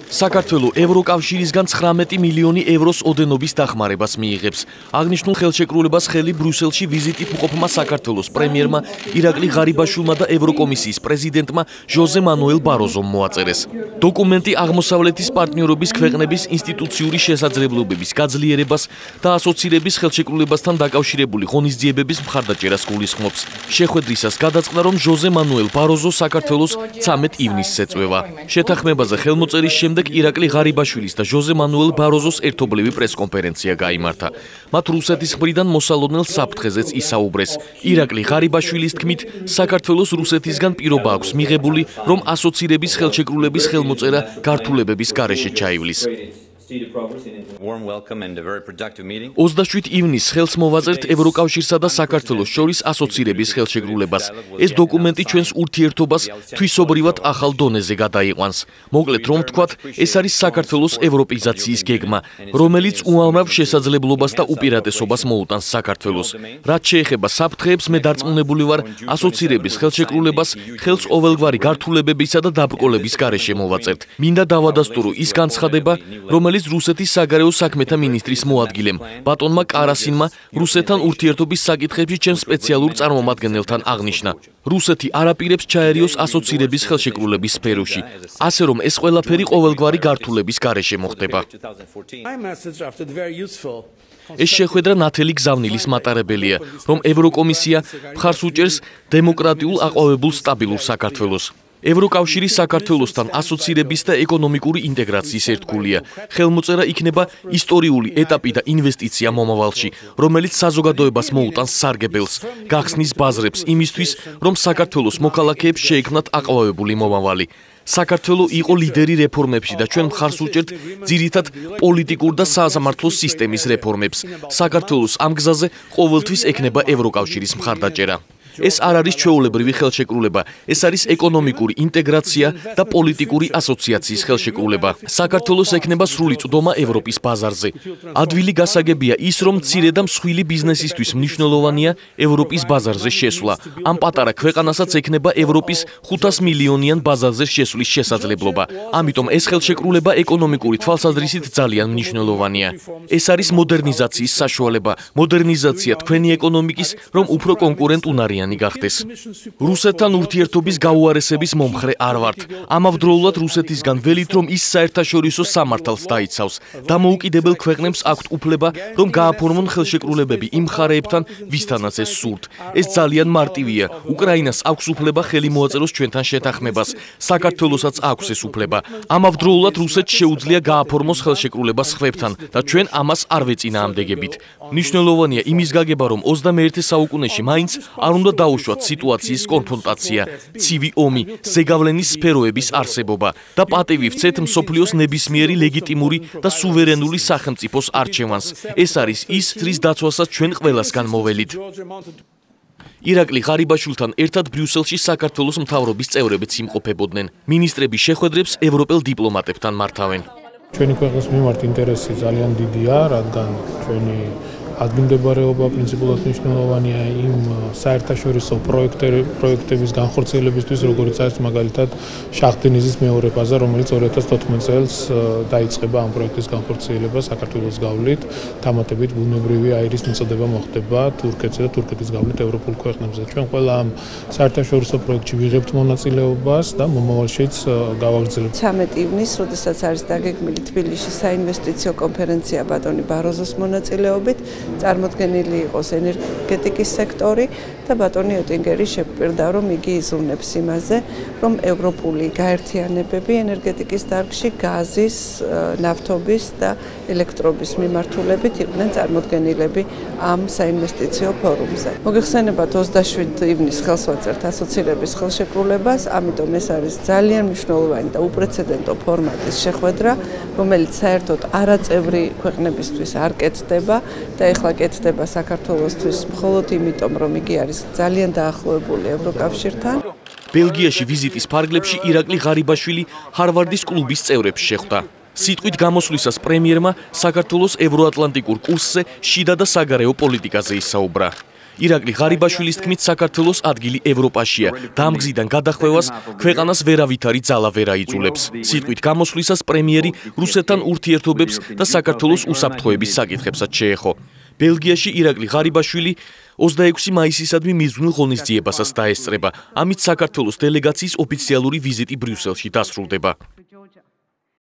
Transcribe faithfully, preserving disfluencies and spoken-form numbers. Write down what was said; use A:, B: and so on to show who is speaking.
A: საქართველო ევროკავშირისგან ცხრამეტი მილიონი ევროს ოდენობის დახმარებას მიიღებს. აღნიშნულ ხელშეკრულებას ხელი ბრიუსელში ვიზიტით მყოფმა საქართველოს პრემიერმა ირაკლი ღარიბაშვილმა და ევროკომისიის პრეზიდენტმა ჟოზე მანუელ ბაროზომ მოაწერეს. დოკუმენტი აღმოსავლეთის პარტნიორობის ქვეყნების ინსტიტუციური შესაძლებლობების გაძლიერებას და ასოცირების ხელშეკრულებასთან დაკავშირებული ღონისძიებების მხარდაჭერას გულისხმობს. შეხვედრისას გადაწყდა, რომ ჟოზე მანუელ ბაროზო საქართველოს ცამეტ ივნისს ეწვევა. შეთანხმებაზე ხელმოწერის შემდეგ ირაკლი ღარიბაშვილის და ჟოზე მანუელ ბაროზოს ერთობლივი პრესკონფერენცია გაიმართა. მათ რუსეთის მხრიდან მოსალოდნელ საფრთხეზეც ისაუბრეს. ირაკლი ღარიბაშვილის თქმით, საქართველოს რუსეთისგან პირობა აქვს მიღებული, რომ ასოცირების ხელშეკრულების ხელმოწერა გართულებების გარეშე ჩაივლის. ოცდაშვიდ ივნისს ხელს მოვაწერთ ევროკავშირსა და საქართველოს შორის ასოცირების ხელშეკრულებას. ეს დოკუმენტი ჩვენს ურთიერთობას თვისობრივად ახალ დონეზე გადაიყვანს. მოკლედ რომ ვთქვათ, ეს არის საქართველოს ევროპიზაციის გეგმა, რომელიც უამრავ შესაძლებლობას და უპირატესობას მოუტანს საქართველოს. რაც შეეხება საფრთხეებს, მე დარწმუნებული ვარ, ასოცირების ხელშეკრულებას ხელს ყოველგვარი გართულებებისა და დაბრკოლების გარეშე მოვაწერთ. მინდა დავადასტურო ის განცხადება, რომელიც რუსეთის საგარეო საქმეთა მინისტრის მოადგილემ ბატონმა კარასინმა რუსეთთან ურთიერთობის საკითხებში ჩემს სპეციალურ წარმომადგენელთან აღნიშნა. რუსეთი არაპირებს ჩაერიოს ასოცირების ხელშეკრულების სფეროში, ასე რომ ეს ყველაფერი ყოველგვარი გართულების გარეშე მოხდება. ეს შეხვედრა ნათელი გზავნილის მატარებელია, რომ ევროკომისია მხარს უჭერს დემოკრატიულ აყვავებულ სტაბილურ საქართველოს. ევროკავშირი საქართველოსთან ასოცირების და ეკონომიკური ინტეგრაციის ერთგულია. ხელმოწერა იქნება ისტორიული ეტაპი და ინვესტიცია მომავალში, რომელიც საზოგადოებას მოუტანს სარგებელს, გახსნის ბაზრებს იმისთვის, რომ საქართველოს მოქალაქეებს შეექმნათ აყვავებული მომავალი. საქართველო იყო ლიდერი რეფორმებში და ჩვენ მხარს უჭერთ ძირითად პოლიტიკურ და სასამართლო სისტემის რეფორმებს. საქართველოს ამ გზაზე ყოველთვის ექნება ევროკავშირის მხარდაჭერა. ეს არ არის ჩვეულებრივი ხელშეკრულება, ეს არის ეკონომიკური ინტეგრაცია და პოლიტიკური ასოციაციის ხელშეკრულება. საქართველოს ექნება სრული წვდომა ევროპის ბაზარზე. ადვილი გასაგებია ის, რომ მცირე და მსხვილი ბიზნესისთვის მნიშვნელოვანია ევროპის ბაზარზე შესვლა. ამ პატარა ქვეყანასაც ექნება ევროპის ხუთას მილიონიან ბაზარზე შესვლის შესაძლებლობა. ამიტომ ეს ხელშეკრულება ეკონომიკური თვალსაზრისით ძალიან მნიშვნელოვანია. ეს არის მოდერნიზაციის საშუალება, მოდერნიზაცია თქვენი ეკონომიკის, რომ უფრო კონკურენტუნარიანი გახდეს. რუსეთთან ურთიერთობის გაუარესების მომხრე არ ვართ. ამავდროულად რუსეთისგან ველით, რომ ის საერთაშორისო სამართალს დაიცავს. დამოუკიდებელ ქვეყნებს აქვთ უფლება, რომ გააფორმონ ხელშეკრულებები იმ მხარეებთან, ვისთანაც ეს სურთ. ეს ძალიან მარტივია. უკრაინას აქვს უფლება ხელი მოაწეროს ჩვენთან შეთანხმებას. საქართველოსაც აქვს ეს უფლება. ამავდროულად რუსეთს შეუძლია გააფორმოს ხელშეკრულება სხვებთან და ჩვენ ამას არ ვეწინააღმდეგებით. მნიშვნელოვანია იმის გაგება, რომ ოცდამეერთე საუკუნეში მაინც არ უნდა დაუშვათ სიტუაციის კონფრონტაცია, ცივი ომი, ზეგავლენის სფეროების არსებობა და პატივი ვცეთ მსოფლიოს ნებისმიერი ლეგიტიმური და სუვერენული სახელმწიფოს არჩევანს. ეს არის ის, რის დაცვასაც ჩვენ ყველასგან მოველით. ირაკლი ღარიბაშვილთან ერთად ბრიუსელში საქართველოს მთავრობის წევრებიც იმყოფებოდნენ. მინისტრები შეხვედრებს ევროპელ დიპლომატებთან მართავენ.
B: ჩვენი ქვეყნის მიმართ ინტერესი ძალიან დიდია, რადგან ჩვენი ადგილმდებარეობა პრინციპულად მნიშვნელოვანია იმ საერთაშორისო პროექტების განხორციელებისთვის, როგორც არის მაგალითად შახტინიზის მეორე ფაზა, რომელიც ორი ათას თოთხმეტ წელს დაიწყება ამ პროექტის განხორციელება საქართველოს გავლით, დამატებით ბუნებრივი აირის მიწოდება მოხდება თურქეთზე და თურქეთის გავლით ევროპულ ქვეყნებზე. ჩვენ ყველა ამ საერთაშორისო პროექტში ვიღებთ მონაწილეობას და მომავალშიც გავაგრძელებთ.
C: ცამეტი ივნისს, როდესაც არის დაგეგმილი თბილისში საინვესტიციო კონფერენცია ბატონი ბაროზოს მონაწილეობით, წარმოდგენილი იყოს ენერგეტიკის სექტორი და ბატონი ოტინგერი შეგვპირდა, რომ იგი იზრუნებს იმაზე, რომ ევროპული გაერთიანებები ენერგეტიკის დარგში გაზის, ნავთობის და ელექტრობის მიმართულებით იყვნენ წარმოდგენილები ამ საინვესტიციო ფორუმზე. მოგეხსენებათ, ოცდაშვიდ ივნისს ხელს ვაწერთ ასოცირების ხელშეკრულებას, ამიტომ ეს არის ძალიან მნიშვნელოვანი და უპრეცედენტო ფორმატის შეხვედრა, რომელიც საერთოდ არაწევრი ქვეყნებისთვის არ კეთდება და ეხლა კეთდება საქართველოსთვის მხოლოდ იმიტომ, რომ იგი არის ძალიან დაახლოებული ევროკავშირთან.
A: ბელგიაში ვიზიტის ფარგლებში ირაკლი ღარიბაშვილი ჰარვარდის კლუბის წევრებს შეხვდა. სიტყვით გამოსვლისას პრემიერმა საქართველოს ევროატლანტიკურ კურსზე შიდა და საგარეო პოლიტიკაზე ისაუბრა. ირაკლი ღარიბაშვილის თქმით, საქართველოს ადგილი ევროპაშია და ამ გზიდან გადახვევას ქვეყანას ვერავითარი ძალა ვერ აიძულებს. სიტყვით გამოსვლისას პრემიერი რუსეთთან ურთიერთობებს და საქართველოს უსაფრთხოების საკითხებსაც შეეხო. ბელგიაში ირაკლი ღარიბაშვილი ოცდაექვსი მაისისადმი მიზნულ ღონისძიებასაც დაესწრება. ამით საქართველოს დელეგაციის ოფიციალური ვიზიტი ბრიუსელში დასრულდება.